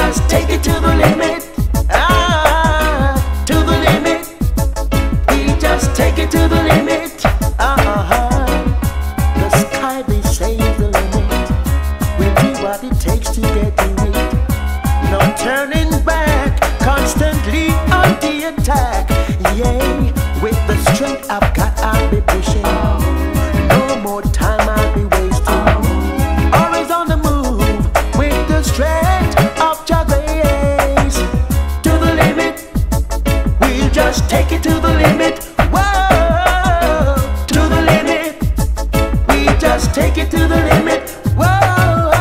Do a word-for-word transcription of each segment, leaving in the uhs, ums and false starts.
just take it to the limit. Ah, to the limit. We just take it to the limit. Uh-huh. The sky, they say, is the limit. We'll do what it takes to get to it. No turning back, constantly on the attack. Yay, with the strength I've got, I'll be pushing. No more time I'll be wasting. Always on the move with the strength of Jah grace. To the limit, we'll just take it to the limit. Whoa, to the limit, we just take it to the limit. Whoa,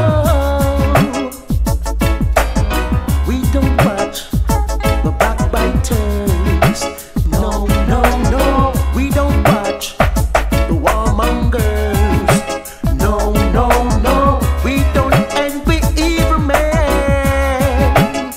we don't watch the backbiters. No, no, no, we don't watch the warmongers. No, no, no, we don't envy evil men.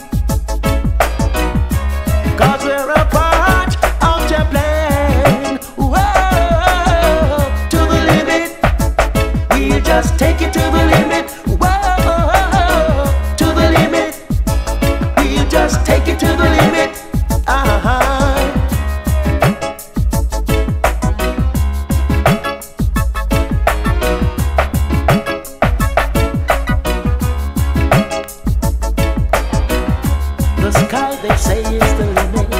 Cause we're a part of your plan. Whoa, to the limit, we'll just take it to the limit. Whoa, to the limit, we'll just take it to the limit. Uh-huh. The sky, they say, is the limit.